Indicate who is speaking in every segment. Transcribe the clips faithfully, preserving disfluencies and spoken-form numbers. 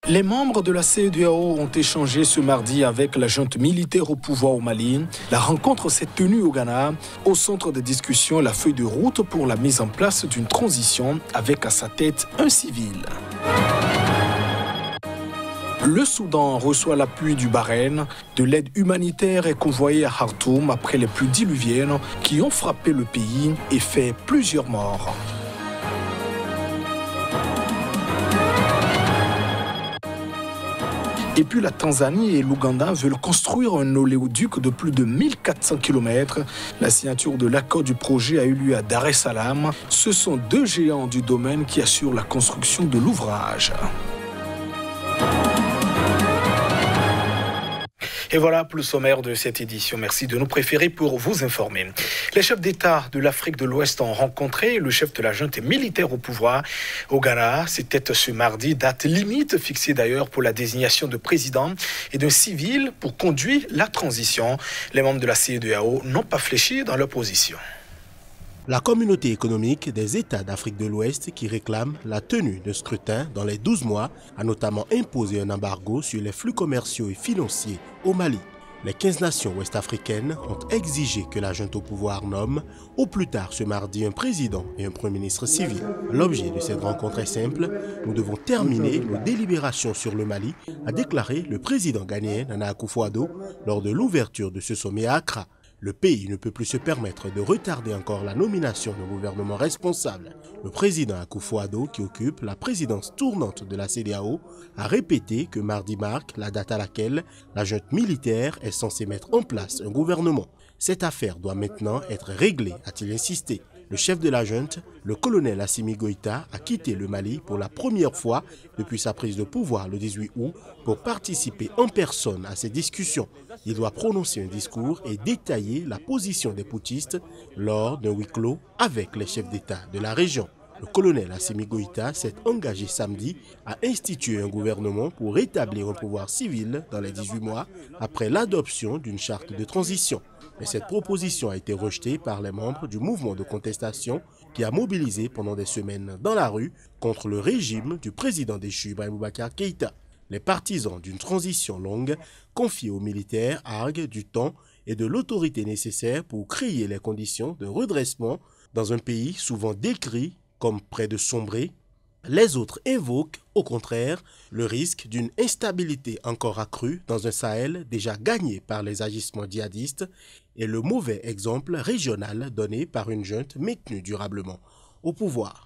Speaker 1: Les membres de la C E D E A O ont échangé ce mardi avec la junte militaire au pouvoir au Mali. La rencontre s'est tenue au Ghana. Au centre des discussions, la feuille de route pour la mise en place d'une transition avec à sa tête un civil. Le Soudan reçoit l'appui du Bahreïn. De l'aide humanitaire est convoyée à Khartoum après les pluies diluviennes qui ont frappé le pays et fait plusieurs morts. Et puis la Tanzanie et l'Ouganda veulent construire un oléoduc de plus de mille quatre cents kilomètres. La signature de l'accord du projet a eu lieu à Dar es Salaam. Ce sont deux géants du domaine qui assurent la construction de l'ouvrage. Et voilà pour le sommaire de cette édition. Merci de nous préférer pour vous informer. Les chefs d'État de l'Afrique de l'Ouest ont rencontré le chef de la junte militaire au pouvoir au Ghana. C'était ce mardi, date limite fixée d'ailleurs pour la désignation de président et d'un civil pour conduire la transition. Les membres de la C E D E A O n'ont pas fléchi dans leur position.
Speaker 2: La communauté économique des États d'Afrique de l'Ouest qui réclame la tenue de scrutin dans les douze mois a notamment imposé un embargo sur les flux commerciaux et financiers au Mali. Les quinze nations ouest-africaines ont exigé que la junte au pouvoir nomme au plus tard ce mardi un président et un premier ministre civil. L'objet de cette rencontre est simple, nous devons terminer nos délibérations sur le Mali, a déclaré le président ghanéen Nana Akufo-Addo lors de l'ouverture de ce sommet à Accra. Le pays ne peut plus se permettre de retarder encore la nomination d'un gouvernement responsable. Le président Akufo-Addo, qui occupe la présidence tournante de la C E D E A O, a répété que mardi marque la date à laquelle la junte militaire est censée mettre en place un gouvernement. Cette affaire doit maintenant être réglée, a-t-il insisté. Le chef de la junte, le colonel Assimi Goïta, a quitté le Mali pour la première fois depuis sa prise de pouvoir le dix-huit août pour participer en personne à ces discussions. Il doit prononcer un discours et détailler la position des putschistes lors d'un huis clos avec les chefs d'État de la région. Le colonel Assimi Goïta s'est engagé samedi à instituer un gouvernement pour rétablir un pouvoir civil dans les dix-huit mois après l'adoption d'une charte de transition. Mais cette proposition a été rejetée par les membres du mouvement de contestation qui a mobilisé pendant des semaines dans la rue contre le régime du président déchu Ibrahim Boubacar Keïta. Les partisans d'une transition longue confiée aux militaires arguent du temps et de l'autorité nécessaires pour créer les conditions de redressement dans un pays souvent décrit comme près de sombrer. Les autres invoquent, au contraire, le risque d'une instabilité encore accrue dans un Sahel déjà gagné par les agissements djihadistes et le mauvais exemple régional donné par une junte maintenue durablement au pouvoir.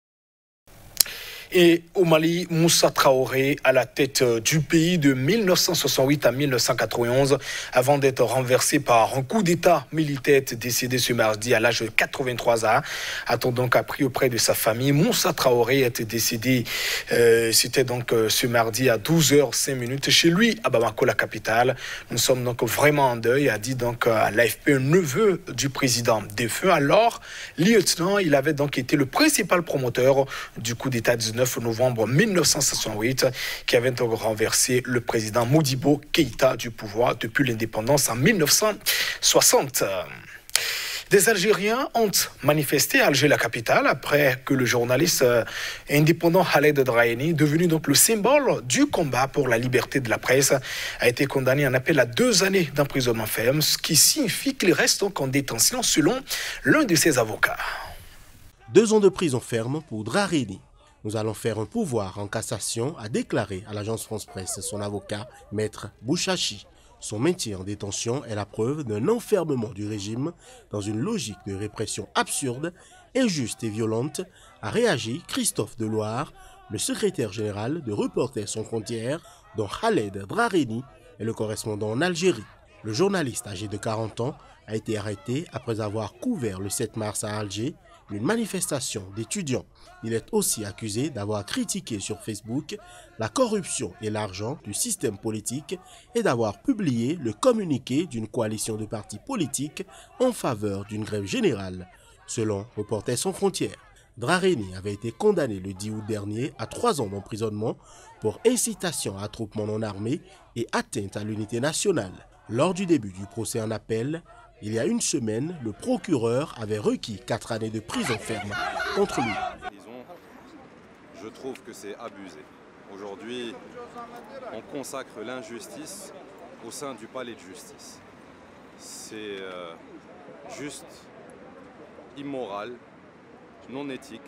Speaker 1: Et au Mali, Moussa Traoré à la tête du pays de mille neuf cent soixante-huit à mille neuf cent quatre-vingt-onze avant d'être renversé par un coup d'état militaire décédé ce mardi à l'âge de quatre-vingt-trois ans. A-t-on donc appris auprès de sa famille. Moussa Traoré est décédé, euh, c'était donc euh, ce mardi à douze heures cinq chez lui à Bamako, la capitale. Nous sommes donc vraiment en deuil, a dit donc à l'A F P un neveu du président défunt. Alors, lieutenant, il avait donc été le principal promoteur du coup d'état du neuf novembre mille neuf cent soixante-huit qui avait donc renversé le président Modibo Keïta du pouvoir depuis l'indépendance en mille neuf cent soixante. Des Algériens ont manifesté à Alger, la capitale, après que le journaliste indépendant Khaled Draheni, devenu donc le symbole du combat pour la liberté de la presse, a été condamné en appel à deux années d'emprisonnement ferme, ce qui signifie qu'il reste donc en détention selon l'un de ses avocats.
Speaker 2: Deux ans de prison ferme pour Draheni. Nous allons faire un pouvoir en cassation, a déclaré à l'agence France-Presse son avocat, Maître Bouchachi. Son maintien en détention est la preuve d'un enfermement du régime dans une logique de répression absurde, injuste et violente, a réagi Christophe Deloire, le secrétaire général de Reporters sans frontières, dont Khaled Draheni est le correspondant en Algérie. Le journaliste âgé de quarante ans a été arrêté après avoir couvert le sept mars à Alger une manifestation d'étudiants. Il est aussi accusé d'avoir critiqué sur Facebook la corruption et l'argent du système politique et d'avoir publié le communiqué d'une coalition de partis politiques en faveur d'une grève générale. Selon Reporters sans frontières, Draheni avait été condamné le dix août dernier à trois ans d'emprisonnement pour incitation à attroupement non armé et atteinte à l'unité nationale. Lors du début du procès en appel, il y a une semaine, le procureur avait requis quatre années de prison ferme contre lui.
Speaker 3: Je trouve que c'est abusé. Aujourd'hui, on consacre l'injustice au sein du palais de justice. C'est euh, juste, immoral, non éthique,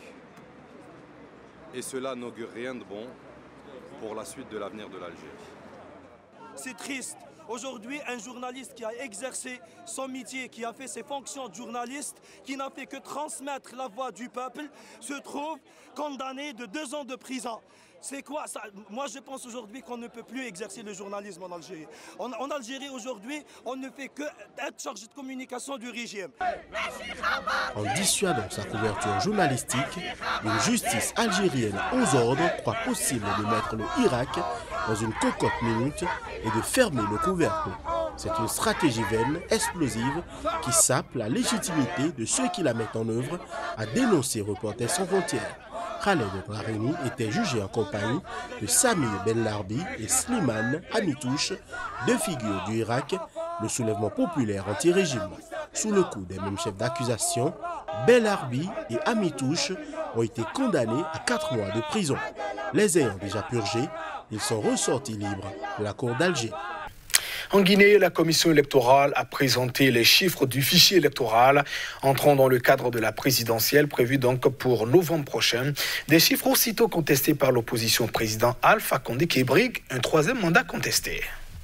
Speaker 3: et cela n'augure rien de bon pour la suite de l'avenir de l'Algérie.
Speaker 4: C'est triste. Aujourd'hui, un journaliste qui a exercé son métier, qui a fait ses fonctions de journaliste, qui n'a fait que transmettre la voix du peuple, se trouve condamné de deux ans de prison. C'est quoi ça? Moi, je pense aujourd'hui qu'on ne peut plus exercer le journalisme en Algérie. En, en Algérie, aujourd'hui, on ne fait que être chargé de communication du régime.
Speaker 2: En dissuadant sa couverture journalistique, une justice algérienne aux ordres croit possible de mettre le Irak dans une cocotte minute et de fermer le couvercle. C'est une stratégie vaine, explosive, qui sape la légitimité de ceux qui la mettent en œuvre à dénoncer Reporters sans frontières. Khaled Brahimi était jugé en compagnie de Samir Ben Larbi et Slimane Amitouche, deux figures du Irak, le soulèvement populaire anti-régime. Sous le coup des mêmes chefs d'accusation, Ben Larbi et Amitouche ont été condamnés à quatre mois de prison. Les ayant déjà purgés, ils sont ressortis libres de la cour d'Alger.
Speaker 1: En Guinée, la commission électorale a présenté les chiffres du fichier électoral entrant dans le cadre de la présidentielle prévue donc pour novembre prochain. Des chiffres aussitôt contestés par l'opposition au président Alpha Condé qui brigue un troisième mandat contesté.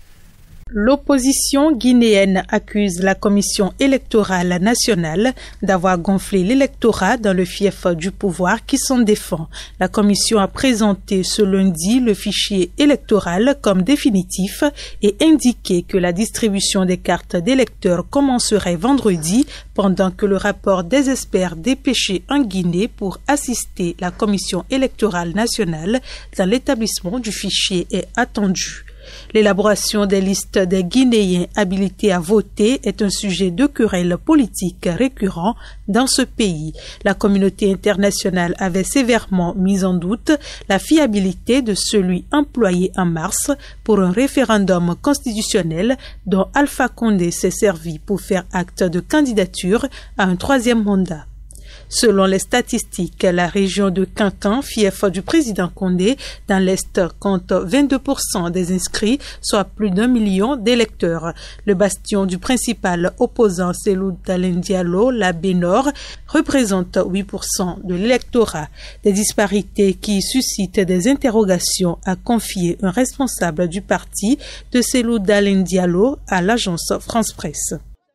Speaker 5: L'opposition guinéenne accuse la Commission électorale nationale d'avoir gonflé l'électorat dans le fief du pouvoir qui s'en défend. La Commission a présenté ce lundi le fichier électoral comme définitif et indiqué que la distribution des cartes d'électeurs commencerait vendredi pendant que le rapport des experts dépêchés en Guinée pour assister la Commission électorale nationale dans l'établissement du fichier est attendu. L'élaboration des listes des Guinéens habilités à voter est un sujet de querelle politique récurrent dans ce pays. La communauté internationale avait sévèrement mis en doute la fiabilité de celui employé en mars pour un référendum constitutionnel dont Alpha Condé s'est servi pour faire acte de candidature à un troisième mandat. Selon les statistiques, la région de Kankan, fief du président Condé, dans l'Est, compte vingt-deux pour cent des inscrits, soit plus d'un million d'électeurs. Le bastion du principal opposant Cellou Dalein Diallo, la Bénor, représente huit pour cent de l'électorat. Des disparités qui suscitent des interrogations, a confié un responsable du parti de Cellou Dalein Diallo à l'agence France Presse.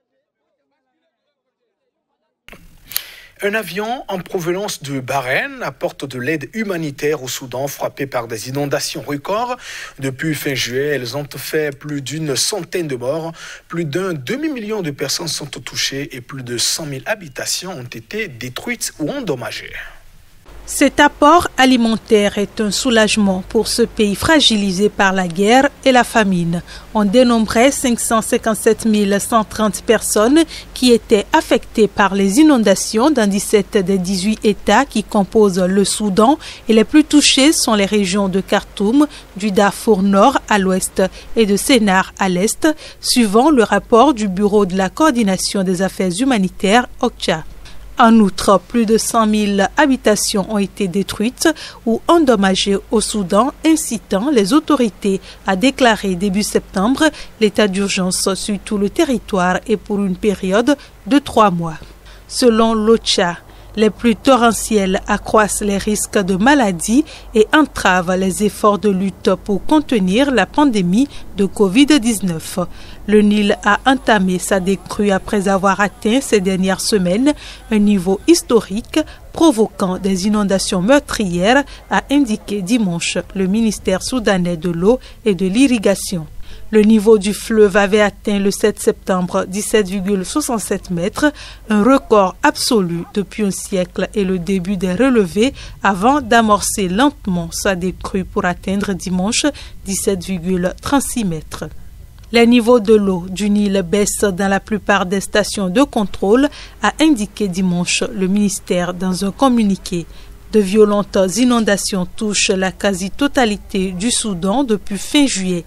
Speaker 1: Un avion en provenance de Bahreïn apporte de l'aide humanitaire au Soudan frappé par des inondations records. Depuis fin juillet, elles ont fait plus d'une centaine de morts. Plus d'un demi-million de personnes sont touchées et plus de cent mille habitations ont été détruites ou endommagées.
Speaker 5: Cet apport alimentaire est un soulagement pour ce pays fragilisé par la guerre et la famine. On dénombrait cinq cent cinquante-sept mille cent trente personnes qui étaient affectées par les inondations dans dix-sept des dix-huit États qui composent le Soudan et les plus touchés sont les régions de Khartoum, du Darfour Nord à l'ouest et de Sennar à l'est, suivant le rapport du Bureau de la coordination des affaires humanitaires O C H A. En outre, plus de cent mille habitations ont été détruites ou endommagées au Soudan, incitant les autorités à déclarer début septembre l'état d'urgence sur tout le territoire et pour une période de trois mois. Selon l'O C H A, les pluies torrentielles accroissent les risques de maladies et entravent les efforts de lutte pour contenir la pandémie de covid dix-neuf. Le Nil a entamé sa décrue après avoir atteint ces dernières semaines un niveau historique provoquant des inondations meurtrières, a indiqué dimanche le ministère soudanais de l'eau et de l'irrigation. Le niveau du fleuve avait atteint le sept septembre dix-sept virgule soixante-sept mètres, un record absolu depuis un siècle et le début des relevés avant d'amorcer lentement sa décrue pour atteindre dimanche dix-sept virgule trente-six mètres. Les niveaux de l'eau du Nil baissent dans la plupart des stations de contrôle, a indiqué dimanche le ministère dans un communiqué. De violentes inondations touchent la quasi-totalité du Soudan depuis fin juillet.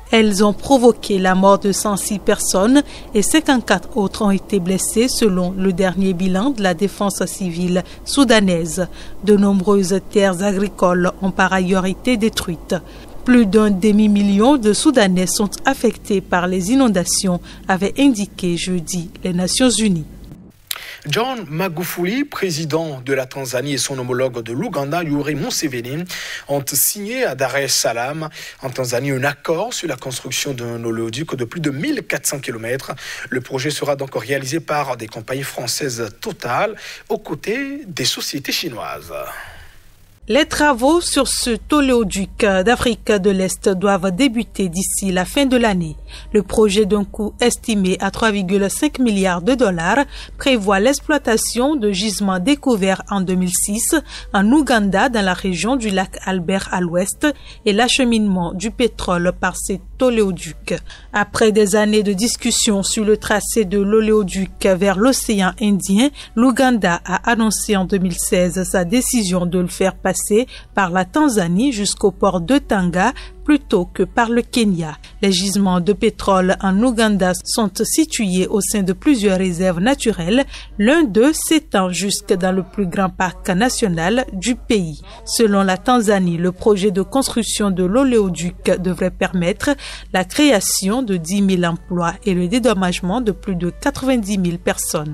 Speaker 5: Elles ont provoqué la mort de cent six personnes et cinquante-quatre autres ont été blessées selon le dernier bilan de la défense civile soudanaise. De nombreuses terres agricoles ont par ailleurs été détruites. Plus d'un demi-million de Soudanais sont affectés par les inondations, avaient indiqué jeudi les Nations Unies.
Speaker 1: John Magufuli, président de la Tanzanie, et son homologue de l'Ouganda, Yoweri Museveni, ont signé à Dar es Salaam, en Tanzanie, un accord sur la construction d'un oléoduc de plus de mille quatre cents kilomètres. Le projet sera donc réalisé par des compagnies françaises Total, aux côtés des sociétés chinoises.
Speaker 5: Les travaux sur ce oléoduc d'Afrique de l'Est doivent débuter d'ici la fin de l'année. Le projet d'un coût estimé à trois virgule cinq milliards de dollars prévoit l'exploitation de gisements découverts en deux mille six en Ouganda dans la région du lac Albert à l'ouest et l'acheminement du pétrole par cet oléoduc. Après des années de discussions sur le tracé de l'oléoduc vers l'océan Indien, l'Ouganda a annoncé en deux mille seize sa décision de le faire passer par la Tanzanie jusqu'au port de Tanga plutôt que par le Kenya. Les gisements de pétrole en Ouganda sont situés au sein de plusieurs réserves naturelles. L'un d'eux s'étend jusque dans le plus grand parc national du pays. Selon la Tanzanie, le projet de construction de l'oléoduc devrait permettre la création de dix mille emplois et le dédommagement de plus de quatre-vingt-dix mille personnes.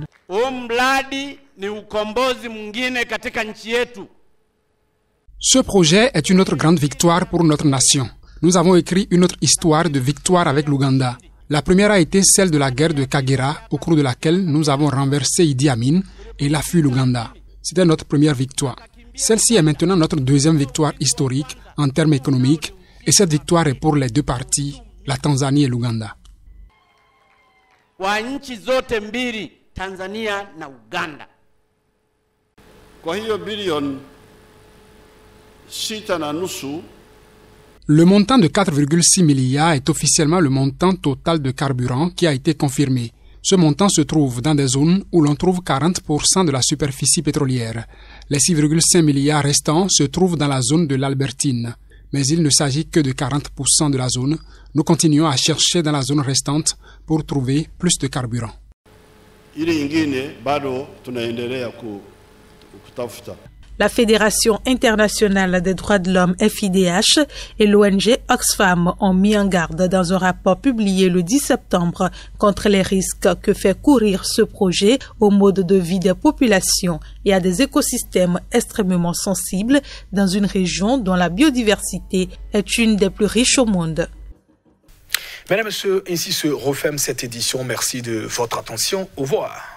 Speaker 6: Ce projet est une autre grande victoire pour notre nation. Nous avons écrit une autre histoire de victoire avec l'Ouganda. La première a été celle de la guerre de Kagera, au cours de laquelle nous avons renversé Idi Amin et il a fui l'Ouganda. C'était notre première victoire. Celle-ci est maintenant notre deuxième victoire historique en termes économiques et cette victoire est pour les deux parties, la Tanzanie et l'Ouganda. Le montant de quatre virgule six milliards est officiellement le montant total de carburant qui a été confirmé. Ce montant se trouve dans des zones où l'on trouve quarante pour cent de la superficie pétrolière. Les six virgule cinq milliards restants se trouvent dans la zone de l'Albertine. Mais il ne s'agit que de quarante pour cent de la zone. Nous continuons à chercher dans la zone restante pour trouver plus de carburant.
Speaker 5: La Fédération internationale des droits de l'homme F I D H et l'O N G Oxfam ont mis en garde dans un rapport publié le dix septembre contre les risques que fait courir ce projet au mode de vie des populations et à des écosystèmes extrêmement sensibles dans une région dont la biodiversité est une des plus riches au monde.
Speaker 1: Mesdames et messieurs, ainsi se referme cette édition. Merci de votre attention. Au revoir.